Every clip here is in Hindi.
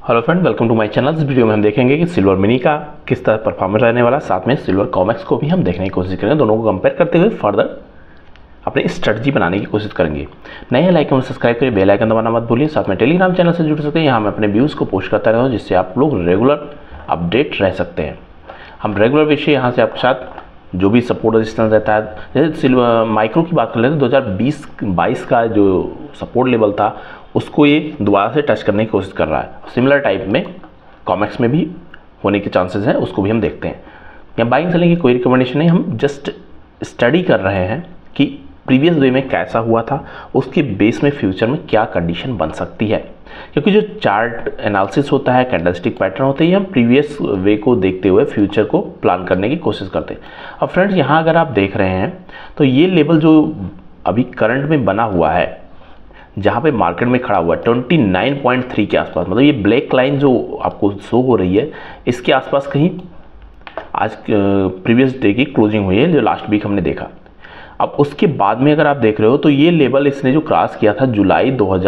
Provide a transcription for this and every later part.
Hello friend, welcome to my channel. इस वीडियो में हम देखेंगे कि सिल्वर मिनी का किस तरह परफॉर्मेंस रहने वाला, साथ में सिल्वर कॉमेक्स को भी हम देखने की कोशिश करेंगे। दोनों को कंपेयर करते हुए फर्दर अपनी स्ट्रेटजी बनाने की कोशिश करेंगे। नए हैं लाइक और सब्सक्राइब करिए, बेल आइकन दबाना मत भूलिए। साथ में टेलीग्राम चैनल से जुड़ सकते हैं, यहाँ मैं अपने व्यूज़ को पोस्ट करता रहता हूँ, जिससे आप लोग रेगुलर अपडेट रह सकते हैं। हम रेगुलर विषय यहाँ से आपके साथ जो भी सपोर्ट रेजिस्टेंस रहता है, जैसे सिल्वर माइक्रो की बात कर लेते हैं, 2020-22 का जो सपोर्ट लेवल था उसको ये दोबारा से टच करने की कोशिश कर रहा है। सिमिलर टाइप में कॉमेक्स में भी होने के चांसेस हैं, उसको भी हम देखते हैं। यहाँ बाइंग सेलिंग की कोई रिकमेंडेशन नहीं, हम जस्ट स्टडी कर रहे हैं कि प्रीवियस डे में कैसा हुआ था, उसके बेस में फ्यूचर में क्या कंडीशन बन सकती है। क्योंकि जो चार्ट एनालिसिस होता है, कैंडलस्टिक पैटर्न होते हैं, हम प्रीवियस वे को देखते हुए फ्यूचर को प्लान करने की कोशिश करते हैं। अब फ्रेंड्स, यहाँ अगर आप देख रहे हैं तो ये लेवल जो अभी करंट में बना हुआ है, जहाँ पे मार्केट में खड़ा हुआ है 29.3 के आसपास, मतलब ये ब्लैक लाइन जो आपको शो हो रही है, इसके आसपास कहीं आज प्रीवियस डे की क्लोजिंग हुई है, जो लास्ट वीक हमने देखा। अब उसके बाद में अगर आप देख रहे हो तो ये लेवल इसने जो क्रॉस किया था जुलाई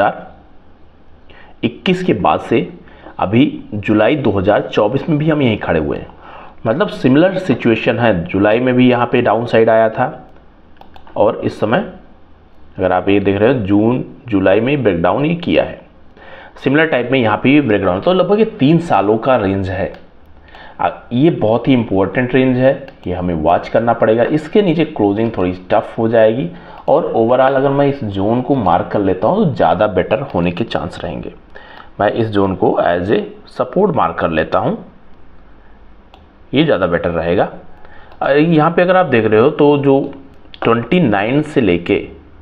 2021 के बाद से अभी जुलाई 2024 में भी हम यहीं खड़े हुए हैं। मतलब सिमिलर सिचुएशन है। जुलाई में भी यहाँ पे डाउन साइड आया था और इस समय अगर आप ये देख रहे हो जून जुलाई में ब्रेकडाउन ये किया है। सिमिलर टाइप में यहाँ पे भी ब्रेकडाउन, तो लगभग ये 3 सालों का रेंज है। ये बहुत ही इंपॉर्टेंट रेंज है, ये हमें वॉच करना पड़ेगा। इसके नीचे क्लोजिंग थोड़ी टफ हो जाएगी और ओवरऑल अगर मैं इस जोन को मार्क कर लेता हूँ तो ज़्यादा बेटर होने के चांस रहेंगे। मैं इस जोन को एज ए सपोर्ट मार्क कर लेता हूँ, ये ज़्यादा बेटर रहेगा। यहाँ पे अगर आप देख रहे हो तो जो 29 से लेके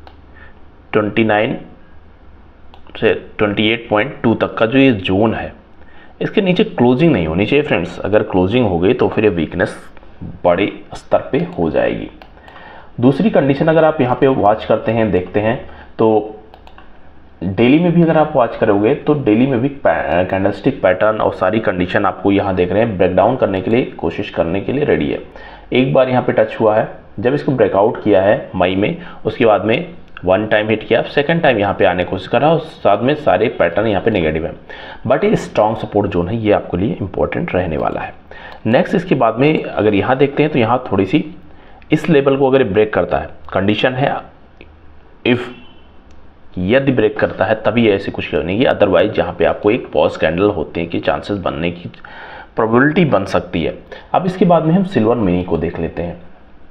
29 से 28.2 तक का जो ये जोन है, इसके नीचे क्लोजिंग नहीं होनी चाहिए फ्रेंड्स। अगर क्लोजिंग हो गई तो फिर ये वीकनेस बड़े स्तर पे हो जाएगी। दूसरी कंडीशन अगर आप यहाँ पे वॉच करते हैं, देखते हैं, तो डेली में भी अगर आप वॉच करोगे तो डेली में भी कैंडलस्टिक पैटर्न और सारी कंडीशन आपको यहाँ देख रहे हैं ब्रेकडाउन करने के लिए, कोशिश करने के लिए रेडी है। एक बार यहाँ पे टच हुआ है, जब इसको ब्रेकआउट किया है मई में, उसके बाद में 1 टाइम हिट किया, सेकंड टाइम यहाँ पे आने की कोशिश कर रहा है, और साथ में सारे पैटर्न यहाँ पे नेगेटिव है। बट ये स्ट्रॉन्ग सपोर्ट जोन है, ये आपके लिए इंपॉर्टेंट रहने वाला है। नेक्स्ट इसके बाद में अगर यहाँ देखते हैं तो यहाँ थोड़ी सी इस लेवल को अगर ब्रेक करता है, कंडीशन है यदि ब्रेक करता है तभी ऐसे कुछ नहीं है, अदरवाइज यहाँ पे आपको एक पॉज कैंडल होते हैं कि चांसेस बनने की प्रोबेबिलिटी बन सकती है। अब इसके बाद में हम सिल्वर मिनी को देख लेते हैं।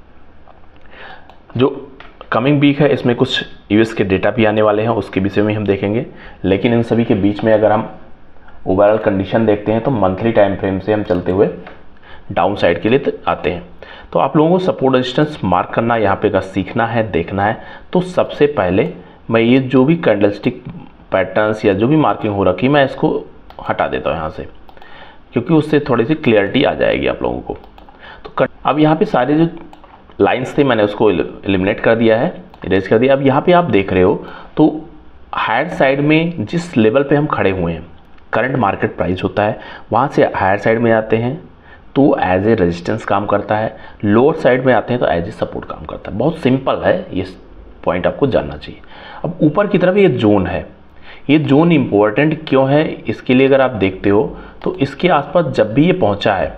जो कमिंग वीक है इसमें कुछ यूएस के डेटा भी आने वाले हैं, उसके विषय में हम देखेंगे। लेकिन इन सभी के बीच में अगर हम ओवरऑल कंडीशन देखते हैं तो मंथली टाइम फ्रेम से हम चलते हुए डाउन साइड के लिए आते हैं। तो आप लोगों को सपोर्ट रेजिस्टेंस मार्क करना यहाँ पे अगर सीखना है, देखना है, तो सबसे पहले मैं ये जो भी कैंडलस्टिक पैटर्न्स या जो भी मार्किंग हो रखी, मैं इसको हटा देता हूँ यहाँ से, क्योंकि उससे थोड़ी सी क्लियरिटी आ जाएगी आप लोगों को। तो अब यहाँ पे सारे जो लाइंस थे मैंने उसको एलिमिनेट कर दिया है, इरेज कर दिया। अब यहाँ पे आप देख रहे हो तो हायर साइड में जिस लेवल पे हम खड़े हुए हैं, करंट मार्केट प्राइस होता है, वहाँ से हायर साइड में आते हैं तो एज ए रेजिस्टेंस काम करता है, लोअर साइड में आते हैं तो एज ए सपोर्ट काम करता है। बहुत सिंपल है, ये पॉइंट आपको जानना चाहिए। अब ऊपर की तरफ ये जोन है, ये जोन इंपॉर्टेंट क्यों है, इसके लिए अगर आप देखते हो तो इसके आसपास जब भी ये पहुंचा है,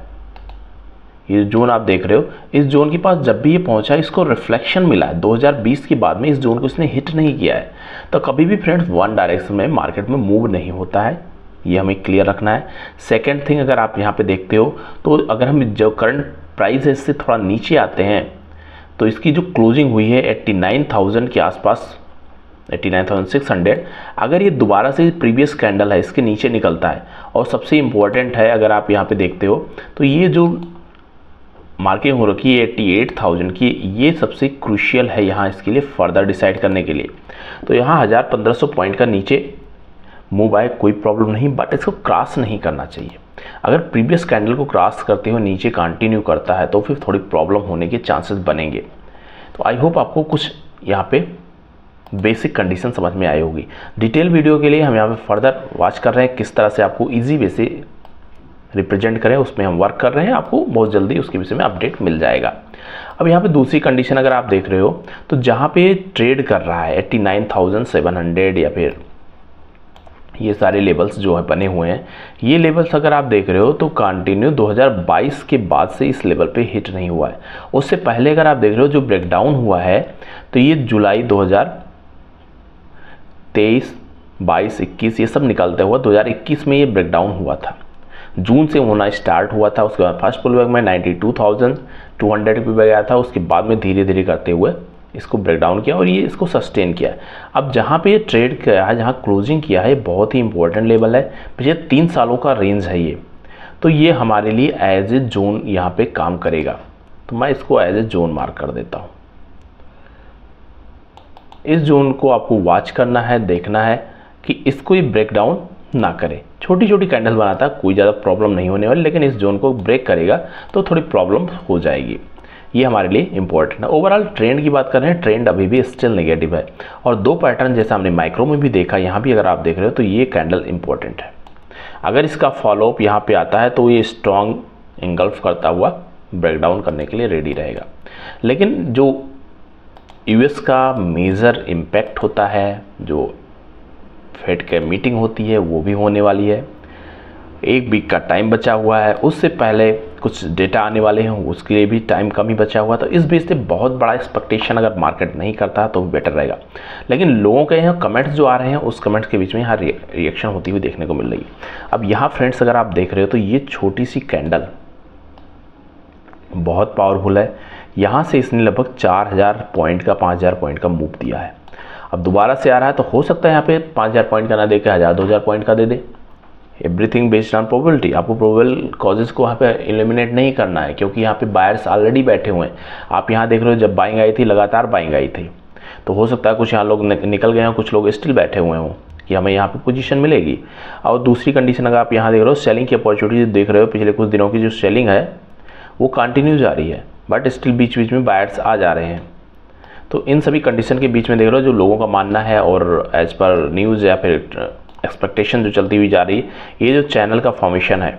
ये जोन आप देख रहे हो, इस जोन के पास जब भी ये पहुंचा है, इसको रिफ्लेक्शन मिला है। 2020 के बाद में इस जोन को इसने हिट नहीं किया है, तो कभी भी फ्रेंड्स वन डायरेक्शन में मार्केट में मूव नहीं होता है, ये हमें क्लियर रखना है। सेकेंड थिंग, अगर आप यहाँ पे देखते हो तो अगर हम जो करंट प्राइस है इससे थोड़ा नीचे आते हैं तो इसकी जो क्लोजिंग हुई है 89,000 के आसपास, 89,600, अगर ये दोबारा से प्रीवियस कैंडल है इसके नीचे निकलता है, और सबसे इम्पोर्टेंट है अगर आप यहाँ पे देखते हो तो ये जो मार्किंग हो रखी है 88,000 की, ये सबसे क्रूशियल है यहाँ इसके लिए फर्दर डिसाइड करने के लिए। तो यहाँ 1500 पॉइंट का नीचे मूव आए कोई प्रॉब्लम नहीं, बट इसको क्रॉस नहीं करना चाहिए। अगर प्रीवियस कैंडल को क्रॉस करते हुए नीचे कंटिन्यू करता है तो फिर थोड़ी प्रॉब्लम होने के चांसेस बनेंगे। तो आई होप आपको कुछ यहाँ पे बेसिक कंडीशन समझ में आई होगी। डिटेल वीडियो के लिए हम यहाँ पे फर्दर वॉच कर रहे हैं, किस तरह से आपको ईजी वे से रिप्रेजेंट करें, उसमें हम वर्क कर रहे हैं। आपको बहुत जल्दी उसके विषय में अपडेट मिल जाएगा। अब यहाँ पे दूसरी कंडीशन अगर आप देख रहे हो तो जहाँ पे ट्रेड कर रहा है 89,700 या फिर ये सारे लेवल्स जो है बने हुए हैं, ये लेवल्स अगर आप देख रहे हो तो कंटिन्यू 2022 के बाद से इस लेवल पे हिट नहीं हुआ है। उससे पहले अगर आप देख रहे हो जो ब्रेकडाउन हुआ है तो ये जुलाई 2023, 22, 21 ये सब निकलते हुआ 2021 में ये ब्रेकडाउन हुआ था। जून से होना स्टार्ट हुआ था। उसके बाद फर्स्ट पुल बैक में 92,200 पे गया था। उसके बाद में धीरे धीरे करते हुए इसको ब्रेकडाउन किया और ये इसको सस्टेन किया। अब जहाँ पे ये ट्रेड किया है, जहाँ क्लोजिंग किया है, बहुत ही इंपॉर्टेंट लेवल है। पिछले 3 सालों का रेंज है ये, तो ये हमारे लिए एज ए जोन यहाँ पे काम करेगा। तो मैं इसको एज ए जोन मार्क कर देता हूँ। इस जोन को आपको वॉच करना है, देखना है कि इसको ये ब्रेकडाउन ना करे। छोटी छोटी कैंडल बनाता है, कोई ज़्यादा प्रॉब्लम नहीं होने वाली, लेकिन इस जोन को ब्रेक करेगा तो थोड़ी प्रॉब्लम हो जाएगी। ये हमारे लिए इंपॉर्टेंट है। ओवरऑल ट्रेंड की बात कर रहे हैं, ट्रेंड अभी भी स्टिल नेगेटिव है और 2 पैटर्न जैसा हमने माइक्रो में भी देखा, यहाँ भी अगर आप देख रहे हो तो ये कैंडल इंपॉर्टेंट है। अगर इसका फॉलोअप यहाँ पे आता है तो ये स्ट्रॉन्ग इंगल्फ करता हुआ ब्रेकडाउन करने के लिए रेडी रहेगा। लेकिन जो यूएस का मेजर इम्पैक्ट होता है, जो फेड के मीटिंग होती है वो भी होने वाली है। 1 वीक का टाइम बचा हुआ है, उससे पहले कुछ डेटा आने वाले हैं, उसके लिए भी टाइम कम ही बचा हुआ। तो इस बेस से बहुत बड़ा एक्सपेक्टेशन अगर मार्केट नहीं करता तो बेटर रहेगा। लेकिन लोगों के यहाँ कमेंट्स जो आ रहे हैं उस कमेंट्स के बीच में यहाँ रिएक्शन होती हुई देखने को मिल रही है। अब यहाँ फ्रेंड्स अगर आप देख रहे हो तो ये छोटी सी कैंडल बहुत पावरफुल है। यहाँ से इसने लगभग 4000 पॉइंट का 5000 पॉइंट का मूव दिया है। अब दोबारा से आ रहा है तो हो सकता है यहाँ पे 5000 पॉइंट का ना दे के 1000-2000 पॉइंट का दे दे। Everything based on probability. आपको प्रोबेबल कॉजेज को यहाँ पे एलिमिनेट नहीं करना है, क्योंकि यहाँ पे बायर्स ऑलरेडी बैठे हुए हैं। आप यहाँ देख रहे हो जब बाइंग आई थी, लगातार बाइंग आई थी, तो हो सकता है कुछ यहाँ लोग निकल गए हों, कुछ लोग स्टिल बैठे हुए हों कि हमें यहाँ पे पोजीशन मिलेगी। और दूसरी कंडीशन अगर आप यहाँ देख रहे हो, सेलिंग की अपॉर्चुनिटी देख रहे हो, पिछले कुछ दिनों की जो सेलिंग है वो कंटिन्यू जा रही है, बट स्टिल बीच बीच में बायर्स आ जा रहे हैं। तो इन सभी कंडीशन के बीच में देख रहे हो जो लोगों का मानना है और एज पर न्यूज़ या फिर एक्सपेक्टेशन जो चलती हुई जा रही है, ये जो चैनल का फॉर्मेशन है,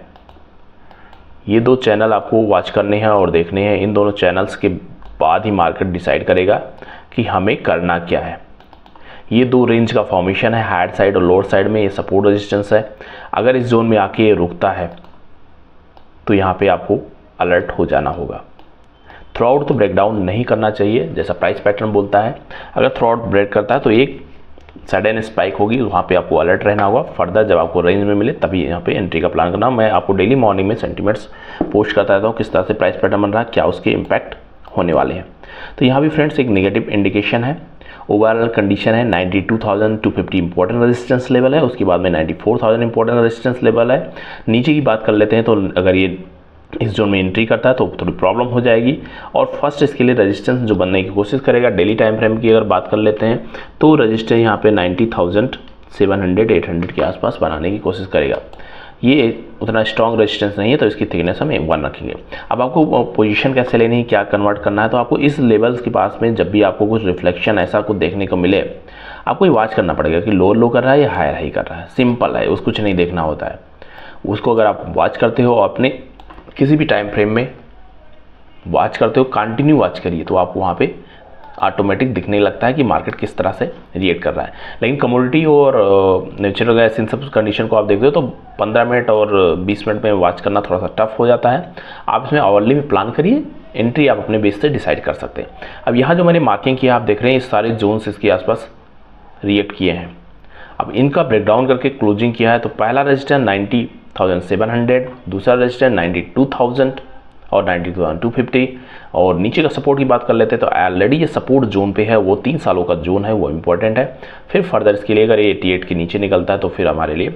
ये 2 चैनल आपको वॉच करने हैं और देखने हैं। इन दोनों चैनल्स के बाद ही मार्केट डिसाइड करेगा कि हमें करना क्या है। ये 2 रेंज का फॉर्मेशन है, हायर साइड और लोअर साइड में ये सपोर्ट रेजिस्टेंस है। अगर इस जोन में आके ये रुकता है तो यहाँ पे आपको अलर्ट हो जाना होगा। थ्रू आउट तो ब्रेकडाउन नहीं करना चाहिए, जैसा प्राइस पैटर्न बोलता है। अगर थ्रू आउट ब्रेक करता है तो एक सडन स्पाइक होगी, वहाँ पे आपको अलर्ट रहना होगा। फर्दर जब आपको रेंज में मिले तभी यहाँ पे एंट्री का प्लान करना। मैं आपको डेली मॉर्निंग में सेंटीमेंट्स पोस्ट करता रहता हूँ, किस तरह से प्राइस पैटर्न बन रहा है, क्या उसके इम्पैक्ट होने वाले हैं। तो यहाँ भी फ्रेंड्स एक नेगेटिव इंडिकेशन है। ओवरऑल कंडीशन है 92,250 इंपॉर्टेंट रेजिस्टेंस लेवल है, उसके बाद में 94,000 इंपॉर्टेंट रेजिस्टेंस लेवल है। नीचे की बात कर लेते हैं तो अगर ये इस जोन में एंट्री करता है तो थोड़ी प्रॉब्लम हो जाएगी। और फर्स्ट इसके लिए रेजिस्टेंस जो बनने की कोशिश करेगा, डेली टाइम फ्रेम की अगर बात कर लेते हैं तो रजिस्टर यहाँ पे 90,700-800 के आसपास बनाने की कोशिश करेगा। ये उतना स्ट्रॉन्ग रेजिस्टेंस नहीं है तो इसकी थिकनेस हम 1 रखेंगे। अब आपको पोजीशन कैसे लेनी है, क्या कन्वर्ट करना है, तो आपको इस लेवल्स के पास में जब भी आपको कुछ रिफ्लेक्शन ऐसा कुछ देखने को मिले, आपको ये वॉच करना पड़ेगा कि लोअर लो कर रहा है या हायर हाई कर रहा है। सिंपल है, उसको कुछ नहीं देखना होता है। उसको अगर आप वॉच करते हो अपने किसी भी टाइम फ्रेम में वॉच करते हो, कंटिन्यू वॉच करिए, तो आपको वहाँ पे ऑटोमेटिक दिखने लगता है कि मार्केट किस तरह से रिएक्ट कर रहा है। लेकिन कमोडिटी और नेचुरल गैस इन सब कंडीशन को आप देखते हो तो 15 मिनट और 20 मिनट में वॉच करना थोड़ा सा टफ हो जाता है। आप इसमें आवरली में प्लान करिए, एंट्री आप अपने बेस से डिसाइड कर सकते हैं। अब यहाँ जो मैंने मार्किंग किया आप देख रहे हैं, इस सारे जोन्स इसके आसपास रिएक्ट किए हैं। अब इनका ब्रेकडाउन करके क्लोजिंग किया है तो पहला रजिस्टर 90,700, दूसरा रजिस्टर 92,000 और 92,250। और नीचे का सपोर्ट की बात कर लेते हैं तो ऑलरेडी ये सपोर्ट जोन पे है, वो 3 सालों का जोन है, वो इम्पोर्टेंट है। फिर फर्दर इसके लिए अगर ये 88 के नीचे निकलता है तो फिर हमारे लिए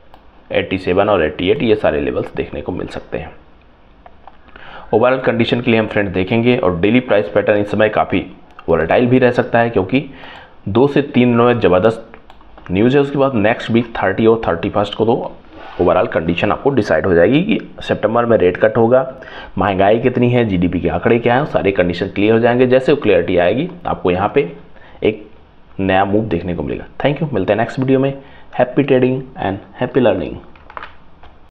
87 और 88 ये सारे लेवल्स देखने को मिल सकते हैं। ओवरऑल कंडीशन के लिए हम फ्रेंड्स देखेंगे और डेली प्राइस पैटर्न इस समय काफ़ी वोलेटाइल भी रह सकता है, क्योंकि 2 से 3 दिनों में ज़बरदस्त न्यूज़ है। उसके बाद नेक्स्ट वीक 30 और 31 को तो ओवरऑल कंडीशन आपको डिसाइड हो जाएगी कि सितंबर में रेट कट होगा, महंगाई कितनी है, जीडीपी के आंकड़े क्या हैं, सारे कंडीशन क्लियर हो जाएंगे। जैसे वो क्लियरिटी आएगी आपको यहाँ पे एक नया मूव देखने को मिलेगा। थैंक यू, मिलते हैं नेक्स्ट वीडियो में। Happy trading and happy learning.